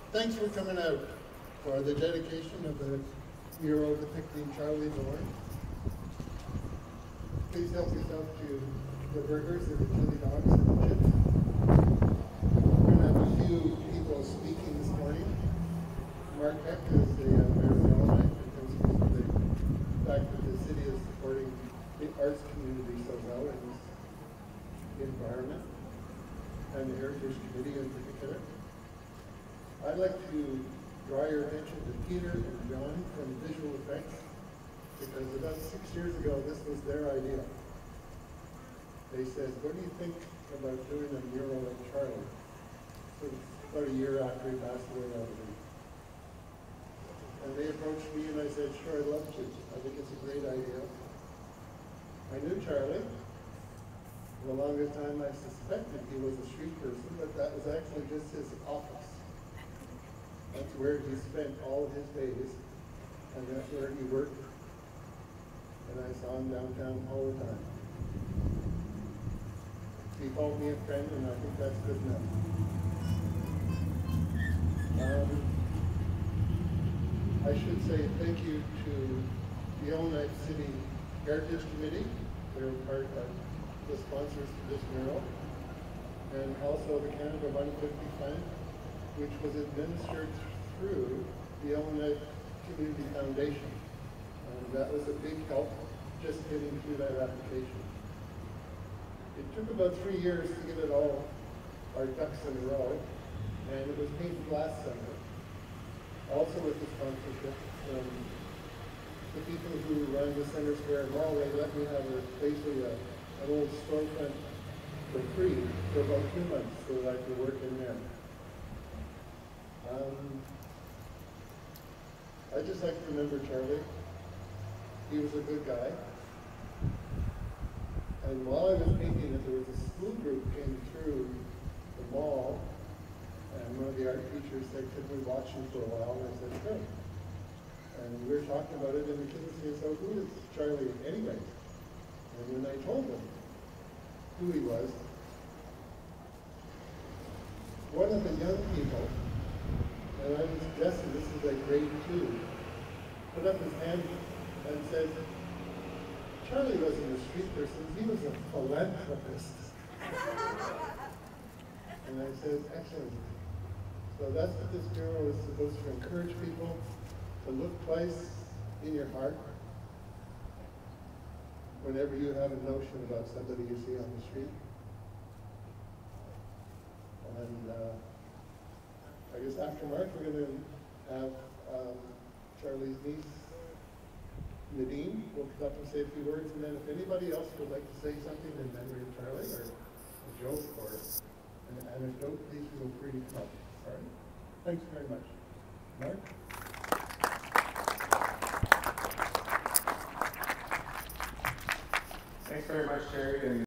Thanks for coming out for the dedication of the mural depicting Charlie Delorme. Please help yourself to the burgers and the chili dogs and the chips. We're going to have a few people speaking this morning. Mark Heck is the mayor of Yellowknife, and speaks to the fact that the city is supporting the arts community so well in this environment, and the Heritage Committee in particular. I'd like to draw your attention to Peter and John from Visual Effects, because about 6 years ago, this was their idea. They said, what do you think about doing a mural of Charlie? So about a year after he passed away, I believe. And they approached me and I said, sure, I'd love to. I think it's a great idea. I knew Charlie. For the longest time I suspected he was a street person, but that was actually just his office. That's where he spent all of his days, and that's where he worked. And I saw him downtown all the time. He called me a friend, and I think that's good enough. I should say thank you to the Yellowknife City Heritage Committee. They're part of the sponsors for this mural. And also the Canada 150 Fund, which was administered through the Yellowknife Community Foundation. And that was a big help just getting through that application. It took about 3 years to get it all, our ducks in a row, and it was painted last summer. Also with the sponsorship from the people who run the Center Square Mall, they let me have basically an old storefront for free for about 2 months so that I could work in there. I just like to remember Charlie. He was a good guy. And while I was painting it, there was a school group came through the mall, and one of the art teachers said, could we watch him for a while? And I said, sure. And we were talking about it, and the kids said, so who is Charlie anyway? And when I told them who he was, one of the young people, and I was guessing this is like grade 2, put up his hand and said, Charlie wasn't a street person, he was a philanthropist. And I said, excellent. So that's what this mural is supposed to encourage people to look twice in your heart whenever you have a notion about somebody you see on the street. And I guess after Mark, we're going to have Charlie's niece, Nadine, will come up and say a few words, and then if anybody else would like to say something in memory of Charlie, or a joke, or an anecdote, please feel free to come up. All right? Thanks very much. Mark? Thanks very much, Terry. And